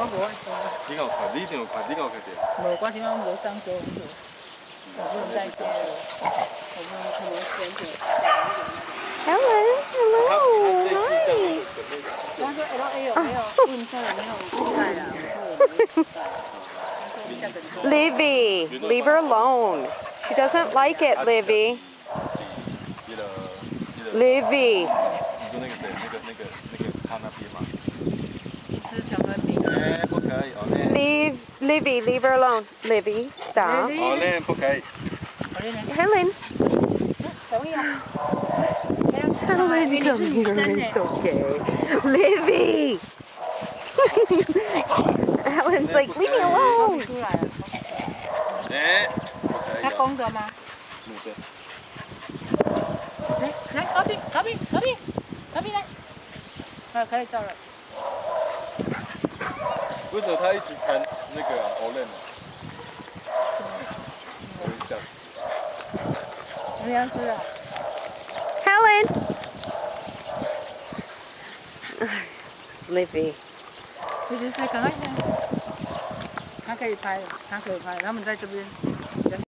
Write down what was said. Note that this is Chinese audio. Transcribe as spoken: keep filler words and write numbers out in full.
我无爱看。 你有看？你一定有看，你有看到？ 无，我今晚无上手机，我不能再接了，我们可能先去。 Helen, hello, hi. 他说 L A 有没有？问他有没有在啊？我说我没有在。 Livi, leave her alone. She doesn't like it, Livi. Livi. 你说那个谁？那个、那个、那个他那边吗？ 只讲了你。 哎，不可以，哦嘞。 Leave, Livi, leave her alone. Livi, stop. 哦嘞，不可以。 Helen. 同意啊。 Helen, come here. It's okay. Livi. Helen's like, leave me alone. 哎， 他公的吗？ 母的。 来来，隔壁隔壁隔壁隔壁来，啊，可以到了。 为什么他一直缠那个欧len呢？我会吓死。 怎么样子啊 Helen. Livi. 就是再赶快一点，他可以拍，他可以拍，他们在这边。